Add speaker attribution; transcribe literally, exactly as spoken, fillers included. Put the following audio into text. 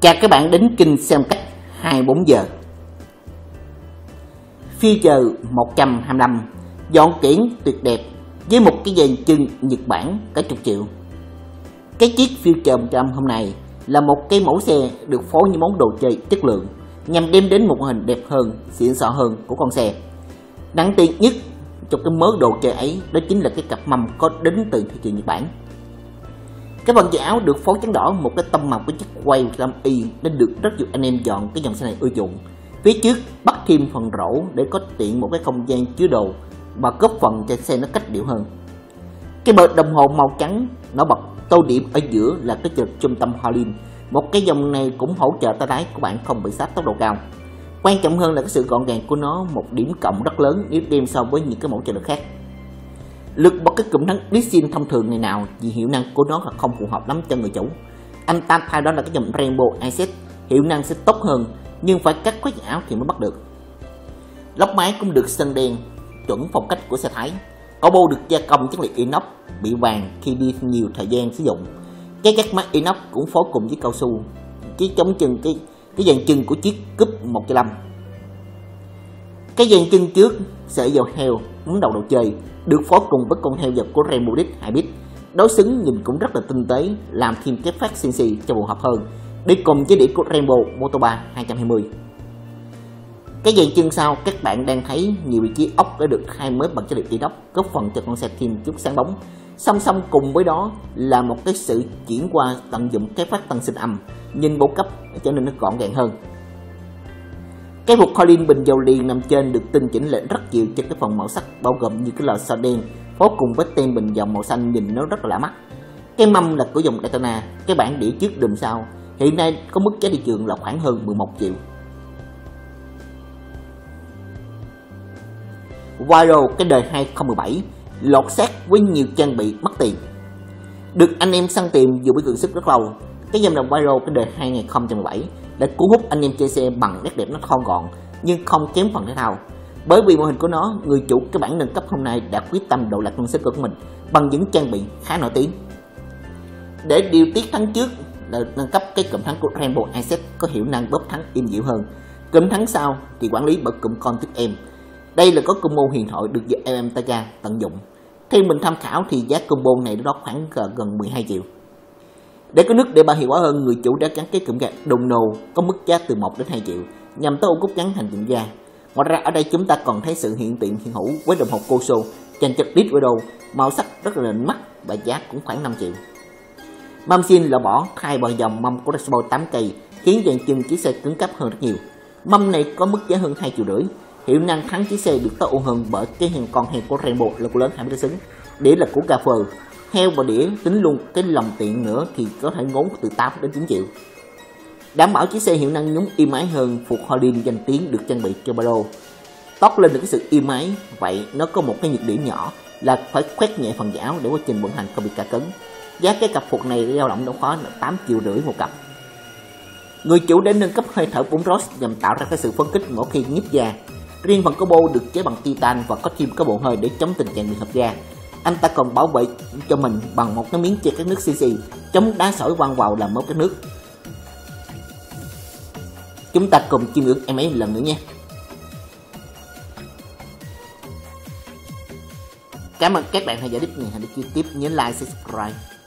Speaker 1: Chào các bạn đến kênh xem cách hai mươi bốn giờ. Future một trăm hai mươi lăm dọn kiển tuyệt đẹp với một cái dàn chân Nhật Bản cả chục triệu. Cái chiếc Future một trăm hôm nay là một cái mẫu xe được phối những món đồ chơi chất lượng nhằm đem đến một mô hình đẹp hơn, xịn sò hơn của con xe. Đáng tiền nhất trong cái mớ đồ chơi ấy đó chính là cái cặp mâm có đến từ thị trường Nhật Bản. Cái phần dải áo được phối trắng đỏ, một cái tông màu của chiếc quay một trăm y nên được rất nhiều anh em chọn cái dòng xe này ưa chuộng. Phía trước bắt thêm phần rổ để có tiện một cái không gian chứa đồ và góp phần cho xe nó cách điệu hơn. Cái bệ đồng hồ màu trắng nổi bật, tô điểm ở giữa là cái trục trung tâm Harlin. Một cái dòng này cũng hỗ trợ tay lái của bạn không bị sát tốc độ cao. Quan trọng hơn là cái sự gọn gàng của nó, một điểm cộng rất lớn nếu đem so với những cái mẫu trợ lực khác. Lực bật cái cụm thắng Nissin thông thường này nào vì hiệu năng của nó là không phù hợp lắm cho người chủ. Anh ta thay đó là cái dòng Rainbow Access, hiệu năng sẽ tốt hơn nhưng phải cắt khóa dải áo thì mới bắt được. Lốc máy cũng được sơn đen chuẩn phong cách của xe Thái. Ổ bô được gia công chất liệu inox bị vàng khi đi nhiều thời gian sử dụng. Cái gác mắt inox cũng phối cùng với cao su, chiếc chống chân cái cái dàn chân của chiếc Cube một trăm lẻ năm. Cái dàn chân trước sợi dầu heo món đầu đồ chơi được phối cùng với con heo dập của Rainbow Disc hai bit. Đối xứng nhìn cũng rất là tinh tế, làm thêm cái phát xê en xê cho phù hợp hơn đi cùng với đĩa của Rainbow Motor ba hai trăm hai mươi. Cái dàn chân sau các bạn đang thấy nhiều vị trí ốc đã được khai mới bằng chất liệu inox, góp phần cho con xe thêm chút sáng bóng. Song song cùng với đó là một cái sự chuyển qua tận dụng cái phát tăng sinh âm, nhìn bộ cấp cho nên nó gọn gàng hơn. Cái hộp Harlin bình dầu liền nằm trên được tinh chỉnh lại rất nhiều trên cái phần màu sắc, bao gồm như cái lò xo đen phối cùng với tem bình dầu màu xanh nhìn nó rất là lạ mắt. Cái mâm là của dòng Daytona, cái bảng đĩa trước đùm sau hiện nay có mức giá thị trường là khoảng hơn mười một triệu. Vario cái đời hai không một bảy lọt xác với nhiều trang bị mất tiền, được anh em săn tìm dù với cường sức rất lâu. Cái dòng đồng Vario cái đời hai không một bảy đã cuốn hút anh em chơi xe bằng nét đẹp nó thon gọn nhưng không kém phần thể thao. Bởi vì mô hình của nó, người chủ cái bản nâng cấp hôm nay đã quyết tâm độ lạc năng sức của mình bằng những trang bị khá nổi tiếng. Để điều tiết thắng trước là nâng cấp cái cụm thắng của Rainbow Access có hiệu năng bóp thắng êm dịu hơn. Cụm thắng sau thì quản lý bởi cụm con tiếp em. Đây là có combo huyền thoại được em em Taga tận dụng. Theo mình tham khảo thì giá combo này đó khoảng gần mười hai triệu. Để có nước để bảo hiệu quả hơn, người chủ đã gắn cái cụm gạt đồng nồ có mức giá từ một đến hai triệu nhằm tối ưu cốt gắn thành từng da. Ngoài ra ở đây chúng ta còn thấy sự hiện tiện hiện hữu với đồng hồ Coso dành cho Disc Widow, màu sắc rất là nịnh mắt và giá cũng khoảng năm triệu. Mâm xin là bỏ thay bằng dòng mâm của Rainbow tám cây khiến dàn chân chiếc xe cứng cáp hơn rất nhiều. Mâm này có mức giá hơn hai triệu rưỡi. Hiệu năng thắng chiếc xe được tối ưu hơn bởi cái hàng con heo của Rainbow là của lớn hai mươi xứng, đĩa là của Gaffer. Heo và đĩa tính luôn cái lòng tiện nữa thì có thể ngốn từ tám đến chín triệu. Đảm bảo chiếc xe hiệu năng nhúng êm ái hơn, phục Harlin danh tiếng được trang bị cho ba lô. Toát lên được cái sự êm ái, vậy nó có một cái nhược điểm nhỏ là phải khoét nhẹ phần dải áo để quá trình vận hành không bị cà cứng. Giá cái cặp phục này dao động đâu khó là tám triệu rưỡi một cặp. Người chủ đã nâng cấp hơi thở bốn Ross nhằm tạo ra cái sự phấn khích mỗi khi nhíp da. Riêng phần combo được chế bằng titan và có thêm cái bộ hơi để chống tình trạng bị hợp da. Anh ta còn bảo vệ cho mình bằng một cái miếng che các nước xê xê chống đá sỏi văng vào làm mớp các nước. Chúng ta cùng chiêm ngưỡng em ấy một lần nữa nhé. Cảm ơn các bạn theo dõi clip này. Hãy đăng ký tiếp, nhớ like, subscribe.